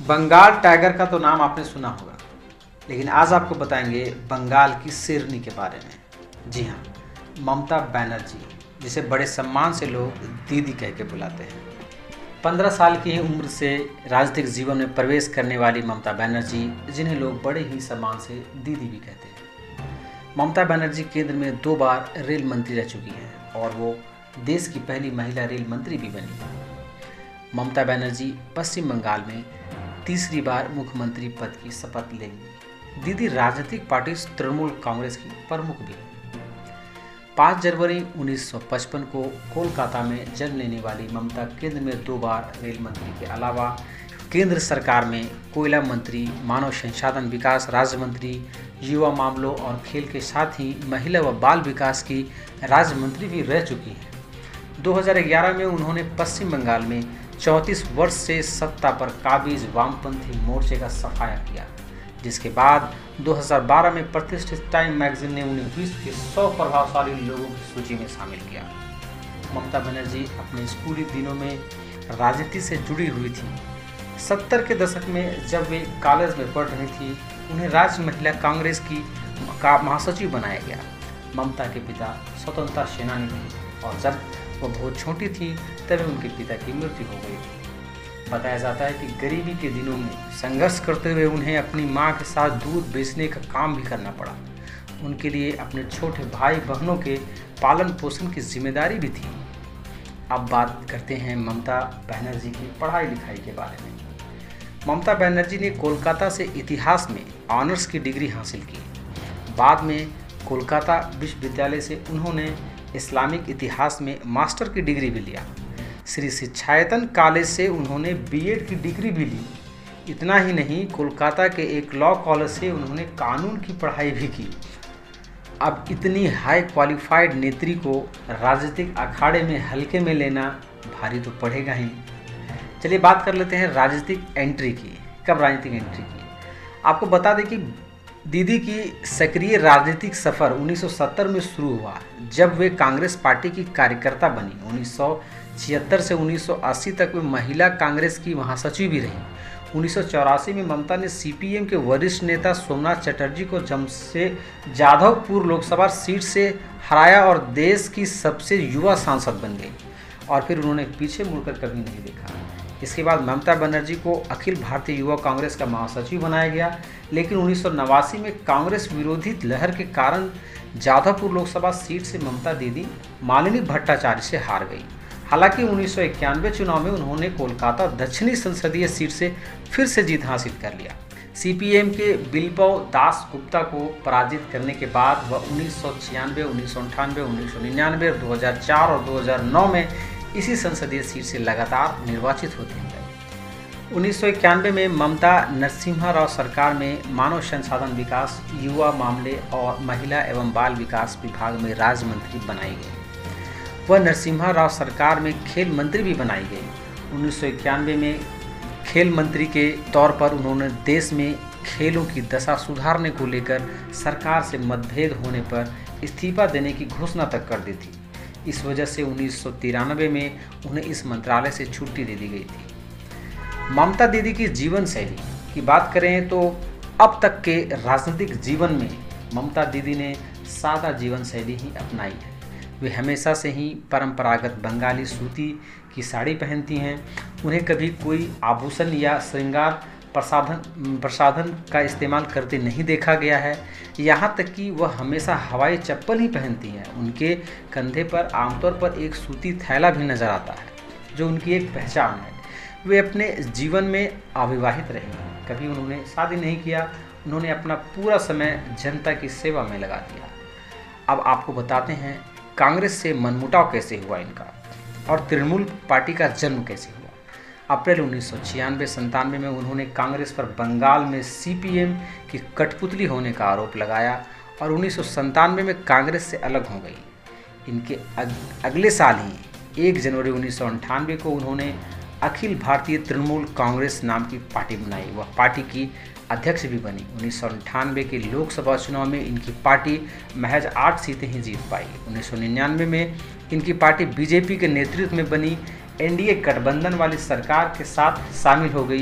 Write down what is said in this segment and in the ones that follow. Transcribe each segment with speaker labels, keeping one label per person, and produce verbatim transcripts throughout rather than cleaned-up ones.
Speaker 1: Bengal tiger का तो नाम आपने सुना होगा, लेकिन आज आपको बताएंगे बंगाल की शेरनी के बारे में। जी हाँ, ममता बनर्जी, जिसे बड़े सम्मान से लोग दीदी कह के बुलाते हैं। पंद्रह साल की ही उम्र से राजनीतिक जीवन में प्रवेश करने वाली ममता बनर्जी, जिन्हें लोग बड़े ही सम्मान से दीदी भी कहते हैं। ममता बनर्जी केंद्र में दो बार रेल मंत्री रह चुकी हैं और वो देश की पहली महिला रेल मंत्री भी बनी है। ममता बनर्जी पश्चिम बंगाल में तीसरी बार मुख्यमंत्री पद की शपथ लेंगी। दीदी राजनीतिक पार्टी तृणमूल कांग्रेस की प्रमुख भी है। पाँच जनवरी उन्नीस सौ पचपन को कोलकाता में जन्म लेने वाली ममता केंद्र में दो बार रेल मंत्री के अलावा केंद्र सरकार में कोयला मंत्री, मानव संसाधन विकास राज्य मंत्री, युवा मामलों और खेल के साथ ही महिला व बाल विकास की राज्य मंत्री भी रह चुकी हैं। दो हज़ार ग्यारह में उन्होंने पश्चिम बंगाल में चौंतीस वर्ष से सत्ता पर काबिज वामपंथी मोर्चे का सफाया किया, जिसके बाद दो हज़ार बारह में प्रतिष्ठित टाइम मैगजीन ने उन्हें विश्व के सौ प्रभावशाली लोगों की सूची में शामिल किया। ममता बनर्जी अपने स्कूली दिनों में राजनीति से जुड़ी हुई थी। सत्तर के दशक में जब वे कॉलेज में पढ़ रही थी, उन्हें राज्य महिला कांग्रेस की का महासचिव बनाया गया। ममता के पिता स्वतंत्रता सेनानी थे और जब वो बहुत छोटी थी तभी उनके पिता की मृत्यु हो गई थी। बताया जाता है कि गरीबी के दिनों में संघर्ष करते हुए उन्हें अपनी मां के साथ दूध बेचने का काम भी करना पड़ा। उनके लिए अपने छोटे भाई बहनों के पालन पोषण की जिम्मेदारी भी थी। अब बात करते हैं ममता बनर्जी की पढ़ाई लिखाई के बारे में। ममता बनर्जी ने कोलकाता से इतिहास में ऑनर्स की डिग्री हासिल की। बाद में कोलकाता विश्वविद्यालय से उन्होंने इस्लामिक इतिहास में मास्टर की डिग्री भी लिया। श्री शिक्षायतन कॉलेज से उन्होंने बीएड की डिग्री भी ली। इतना ही नहीं, कोलकाता के एक लॉ कॉलेज से उन्होंने कानून की पढ़ाई भी की। अब इतनी हाई क्वालिफाइड नेत्री को राजनीतिक अखाड़े में हल्के में लेना भारी तो पड़ेगा ही। चलिए बात कर लेते हैं राजनीतिक एंट्री की। कब राजनीतिक एंट्री की? आपको बता दें कि दीदी की सक्रिय राजनीतिक सफ़र उन्नीस सौ सत्तर में शुरू हुआ, जब वे कांग्रेस पार्टी की कार्यकर्ता बनी। उन्नीस सौ छिहत्तर से उन्नीस सौ अस्सी तक वे महिला कांग्रेस की महासचिव भी रहीं। उन्नीस सौ चौरासी में ममता ने सीपीएम के वरिष्ठ नेता सोमनाथ चटर्जी को जमसे जाधवपुर लोकसभा सीट से हराया और देश की सबसे युवा सांसद बन गई और फिर उन्होंने पीछे मुड़कर कभी नहीं देखा। इसके बाद ममता बनर्जी को अखिल भारतीय युवा कांग्रेस का महासचिव बनाया गया, लेकिन उन्नीस सौ नवासी में कांग्रेस विरोधी लहर के कारण जाधवपुर लोकसभा सीट से ममता दीदी मालिनी भट्टाचार्य से हार गई। हालांकि उन्नीस सौ इक्यानवे चुनाव में उन्होंने कोलकाता दक्षिणी संसदीय सीट से फिर से जीत हासिल कर लिया। सीपीएम के बिप्लब दास गुप्ता को पराजित करने के बाद वह उन्नीस सौ छियानवे, उन्नीस सौ अंठानवे, उन्नीस सौ निन्यानवे, दो हज़ार चार और दो हज़ार नौ में इसी संसदीय सीट से लगातार निर्वाचित होते गए। उन्नीस सौ इक्यानवे में ममता नरसिम्हा राव सरकार में मानव संसाधन विकास, युवा मामले और महिला एवं बाल विकास विभाग में राज्य मंत्री बनाई गई। वह नरसिम्हा राव सरकार में खेल मंत्री भी बनाई गई। उन्नीस सौ इक्यानवे में खेल मंत्री के तौर पर उन्होंने देश में खेलों की दशा सुधारने को लेकर सरकार से मतभेद होने पर इस्तीफा देने की घोषणा तक कर दी थी। इस वजह से उन्नीस सौ तिरानवे में उन्हें इस मंत्रालय से छुट्टी दे दी गई थी। ममता दीदी की जीवन शैली की बात करें तो अब तक के राजनीतिक जीवन में ममता दीदी ने सादा जीवन शैली ही अपनाई है। वे हमेशा से ही परंपरागत बंगाली सूती की साड़ी पहनती हैं। उन्हें कभी कोई आभूषण या श्रृंगार प्रसाधन प्रसाधन का इस्तेमाल करते नहीं देखा गया है। यहाँ तक कि वह हमेशा हवाई चप्पल ही पहनती हैं। उनके कंधे पर आमतौर पर एक सूती थैला भी नज़र आता है, जो उनकी एक पहचान है। वे अपने जीवन में अविवाहित रही, कभी उन्होंने शादी नहीं किया। उन्होंने अपना पूरा समय जनता की सेवा में लगा दिया। अब आपको बताते हैं कांग्रेस से मनमुटाव कैसे हुआ इनका और तृणमूल पार्टी का जन्म कैसे हुआ। अप्रैल उन्नीस सौ छियानवे संतानवे में उन्होंने कांग्रेस पर बंगाल में सीपीएम की कठपुतली होने का आरोप लगाया और उन्नीस सौ संतानवे में कांग्रेस से अलग हो गई। इनके अग, अगले साल ही एक जनवरी उन्नीस सौ अंठानवे को उन्होंने अखिल भारतीय तृणमूल कांग्रेस नाम की पार्टी बनाई। वह पार्टी की अध्यक्ष भी बनी। उन्नीस सौ अंठानवे के लोकसभा चुनाव में इनकी पार्टी महज आठ सीटें ही जीत पाई। उन्नीस सौ निन्यानवे में इनकी पार्टी बीजेपी के नेतृत्व में बनी एनडीए गठबंधन वाली सरकार के साथ शामिल हो गई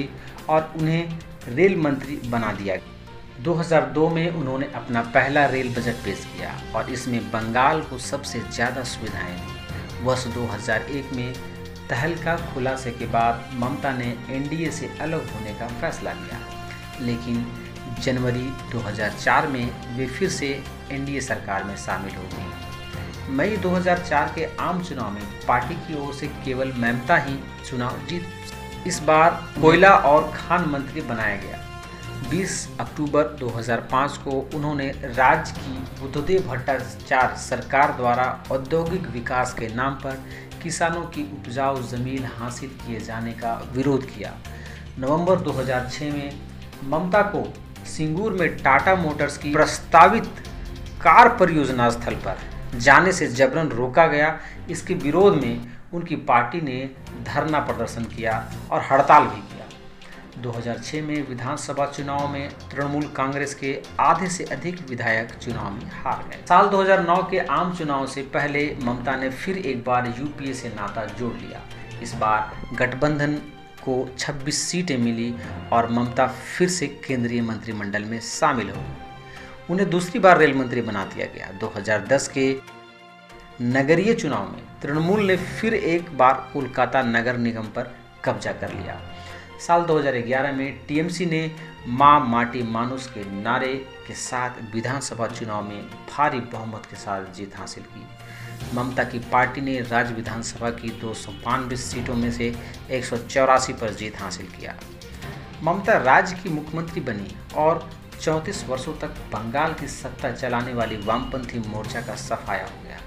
Speaker 1: और उन्हें रेल मंत्री बना दिया गया। दो हज़ार दो में उन्होंने अपना पहला रेल बजट पेश किया और इसमें बंगाल को सबसे ज़्यादा सुविधाएं दी। वर्ष दो हज़ार एक में तहलका खुलासे के बाद ममता ने एनडीए से अलग होने का फैसला लिया, लेकिन जनवरी दो हज़ार चार में वे फिर से एनडीए सरकार में शामिल हो गई। मई दो हज़ार चार के आम चुनाव में पार्टी की ओर से केवल ममता ही चुनाव जीत। इस बार कोयला और खान मंत्री बनाया गया। बीस अक्टूबर दो हज़ार पाँच को उन्होंने राज्य की बुद्धदेव भट्टाचार्य सरकार द्वारा औद्योगिक विकास के नाम पर किसानों की उपजाऊ जमीन हासिल किए जाने का विरोध किया। नवंबर दो हज़ार छह में ममता को सिंगूर में टाटा मोटर्स की प्रस्तावित कार परियोजना स्थल पर जाने से जबरन रोका गया। इसके विरोध में उनकी पार्टी ने धरना प्रदर्शन किया और हड़ताल भी किया। दो हज़ार छह में विधानसभा चुनाव में तृणमूल कांग्रेस के आधे से अधिक विधायक चुनाव में हार गए। साल दो हज़ार नौ के आम चुनाव से पहले ममता ने फिर एक बार यूपीए से नाता जोड़ लिया। इस बार गठबंधन को छब्बीस सीटें मिली और ममता फिर से केंद्रीय मंत्रिमंडल में शामिल हो गई। उन्हें दूसरी बार रेल मंत्री बना दिया गया। दो हज़ार दस के नगरीय चुनाव में तृणमूल ने फिर एक बार कोलकाता नगर निगम पर कब्जा कर लिया। साल दो हज़ार ग्यारह में टीएमसी ने मां माटी मानुष के नारे के साथ विधानसभा चुनाव में भारी बहुमत के साथ जीत हासिल की। ममता की पार्टी ने राज्य विधानसभा की दो सौ बानवे सीटों में से एक सौ चौरासी पर जीत हासिल किया। ममता राज्य की मुख्यमंत्री बनी और चौंतीस वर्षों तक बंगाल की सत्ता चलाने वाली वामपंथी मोर्चा का सफाया हो गया।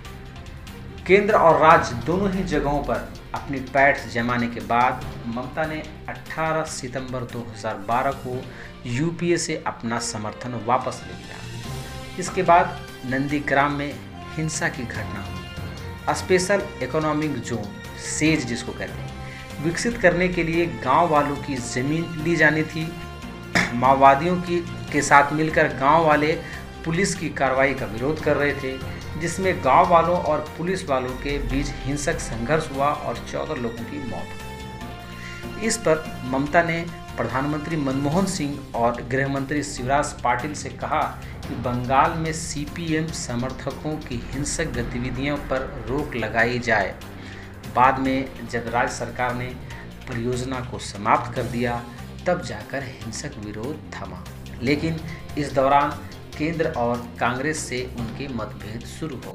Speaker 1: केंद्र और राज्य दोनों ही जगहों पर अपनी पैठ जमाने के बाद ममता ने अठारह सितंबर दो हज़ार बारह को यूपीए से अपना समर्थन वापस ले लिया। इसके बाद नंदीग्राम में हिंसा की घटना हुई। स्पेशल इकोनॉमिक जोन सेज जिसको कहते हैं, विकसित करने के लिए गांव वालों की जमीन ली जानी थी। माओवादियों की के साथ मिलकर गांव वाले पुलिस की कार्रवाई का विरोध कर रहे थे, जिसमें गांव वालों और पुलिस वालों के बीच हिंसक संघर्ष हुआ और चौदह लोगों की मौत हुई। इस पर ममता ने प्रधानमंत्री मनमोहन सिंह और गृह मंत्री शिवराज पाटिल से कहा कि बंगाल में सीपीएम समर्थकों की हिंसक गतिविधियों पर रोक लगाई जाए। बाद में जब राज्य सरकार ने परियोजना को समाप्त कर दिया, तब जाकर हिंसक विरोध थमा, लेकिन इस दौरान केंद्र और कांग्रेस से उनके मतभेद शुरू हो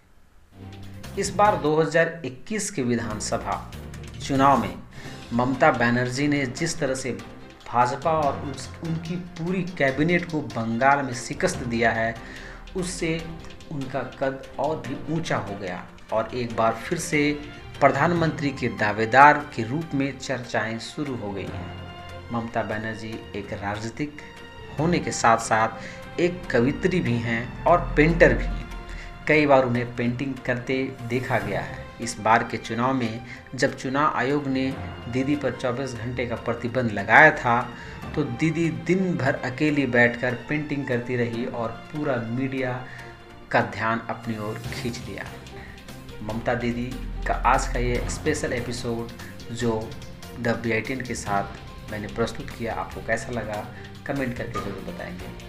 Speaker 1: गए। इस बार दो हज़ार इक्कीस के विधानसभा चुनाव में ममता बनर्जी ने जिस तरह से भाजपा और उस, उनकी पूरी कैबिनेट को बंगाल में शिकस्त दिया है, उससे उनका कद और भी ऊंचा हो गया और एक बार फिर से प्रधानमंत्री के दावेदार के रूप में चर्चाएं शुरू हो गई हैं। ममता बनर्जी एक राजनीतिक होने के साथ साथ एक कवित्री भी हैं और पेंटर भी। कई बार उन्हें पेंटिंग करते देखा गया है। इस बार के चुनाव में जब चुनाव आयोग ने दीदी पर चौबीस घंटे का प्रतिबंध लगाया था, तो दीदी दिन भर अकेली बैठकर पेंटिंग करती रही और पूरा मीडिया का ध्यान अपनी ओर खींच लिया। ममता दीदी का आज का ये स्पेशल एपिसोड जो द बी आई टेन के साथ मैंने प्रस्तुत किया, आपको कैसा लगा कमेंट करके ज़रूर बताएंगे।